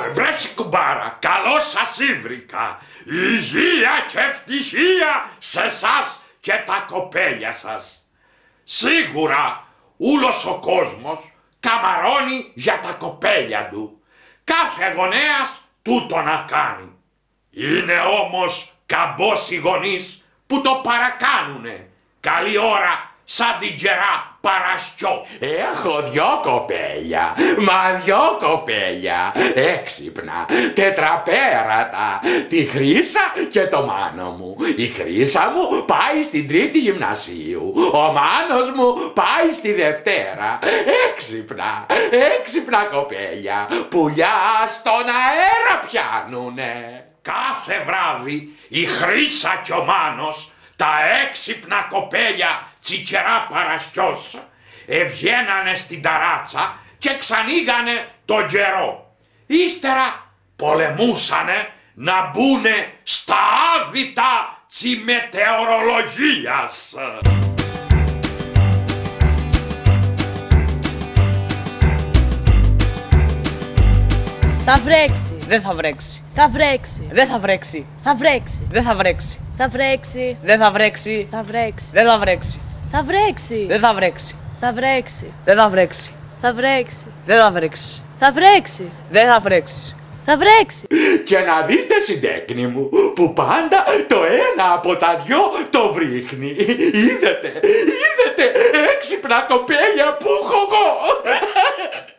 Μπρέσι κουμπάρα, καλώς σας ήβρικα. Υγεία και ευτυχία σε εσάς και τα κοπέλια σας. Σίγουρα ούλος ο κόσμος καμαρώνει για τα κοπέλια του. Κάθε γονέας τούτο να κάνει. Είναι όμως καμπός οι γονείς που το παρακάνουνε. Καλή ώρα σαν την Γερά Παρασκιό. Έχω 2 κοπέλια, μα 2 κοπέλια, έξυπνα, τετραπέρατα, τη Χρύσα και το Μάνο μου. Η Χρύσα μου πάει στην 3η γυμνασίου, ο Μάνος μου πάει στη Δευτέρα. Έξυπνα κοπέλια, πουλιά στον αέρα πιάνουνε. Κάθε βράδυ η Χρύσα και ο Μάνος, τα έξυπνα κοπέλια Τσικερά Παρασκιός, ευγαίνανε στην ταράτσα και ξανήγανε τον καιρό. Ύστερα πολεμούσανε να μπουνε στα άδυτα τσιμετεωρολογίας. Θα βρέξει. Δεν θα βρέξει. Θα βρέξει. Δεν θα βρέξει. Θα βρέξει. Δεν θα βρέξει. Θα βρέξει. Δεν θα βρέξει. Θα βρέξει. Δεν θα βρέξει. Θα βρέξει. Δεν θα βρέξει. Θα βρέξει. Δεν θα βρέξει. Θα βρέξει. Δεν θα βρέξει. Θα βρέξει. Δεν θα βρέξει. Θα βρέξει. Και να δείτε συντέκνη μου που πάντα το ένα από τα 2 το βρίχνει. Είδετε έξυπνα κοπέλια που έχω εγώ.